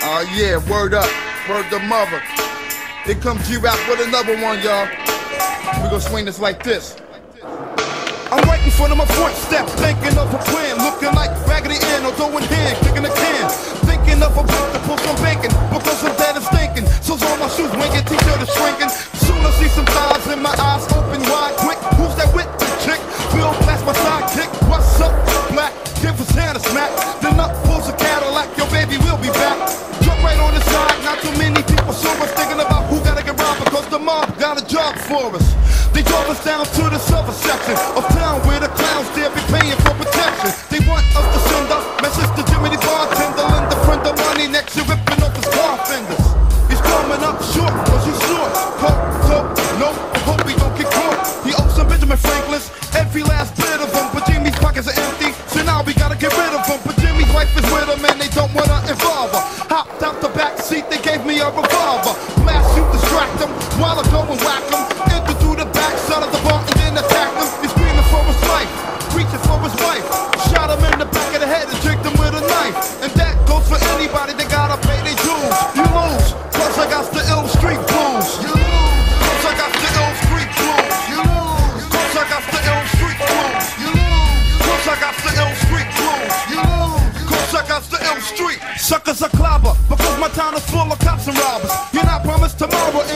Yeah, word up, word to mother. Here comes G-Rap with another one, y'all. We gon' swing this like this. I'm right in front of my front step, thinking of a plan, looking like Raggedy Ann or doing hand, kicking a can. Thinking of a boat to pull some bacon, because I'm dead and stinking. So's all my shoes winking, t-shirt is shrinking. Soon I see some thighs in my eyes open wide quick. Who's that with the chick? Phil Black's my sidekick. What's up, Black? Give us hand a smack. Then up pulls a Cadillac, your baby will be back. Jump right on the side, not too many people saw us thinking about who gotta get robbed, because the mob got a job for us. They drove us down to the southern section of town where the clowns there be paying for protection. They want us to send a message to Jimmy the bartender, lend a friend of money, next year ripping off his car fenders. He's coming up short, cause he's short. No, I hope he don't get caught. He owes some Benjamin Franklin's, every last bit of them, but Jimmy's pockets are empty, so now we gotta get rid of him. But Jimmy's wife is with him and they don't wanna involve her. Hopped out the back seat, they gave me a revolver. Blast you, distract him, while I go and whack him. Enter through the back side of the bar and then attack him. He's screaming for his life, reaching for his wife. Shot him in the back of the head and tricked him with a knife. And that goes for anybody that gotta pay their dues. You lose, cause I got the ill street blues. You lose, cause I got the ill street blues. You lose, cause I got the ill street blues. You lose, cause I got the ill street blues. You lose, cause I got the ill street. Suckers are clobber, because my town is full of cops and robbers. You're not promised tomorrow